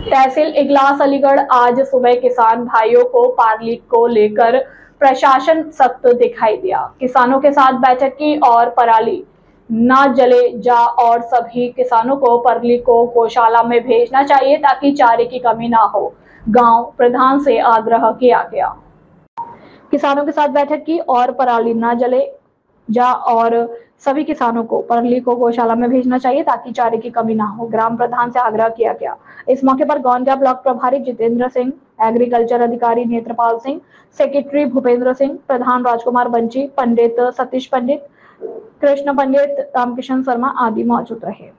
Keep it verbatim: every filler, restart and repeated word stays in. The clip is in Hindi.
तहसील इगलास अलीगढ़ आज सुबह किसान भाइयों को पार्ली को लेकर प्रशासन सख्त दिखाई दिया। किसानों के साथ बैठक की और पराली ना जले जा और सभी किसानों को पार्ली को गौशाला में भेजना चाहिए ताकि चारे की कमी ना हो। गांव प्रधान से आग्रह किया गया। किसानों के साथ बैठक की और पराली ना जले जा और सभी किसानों को पार्ली को गौशाला में भेजना चाहिए ताकि चारे की कमी ना हो। ग्राम प्रधान से आग्रह किया गया। इस मौके पर गोंदिया ब्लॉक प्रभारी जितेंद्र सिंह, एग्रीकल्चर अधिकारी नेत्रपाल सिंह, सेक्रेटरी भूपेंद्र सिंह, प्रधान राजकुमार बंची, पंडित सतीश पंडित, कृष्ण पंडित, रामकिशन शर्मा आदि मौजूद रहे।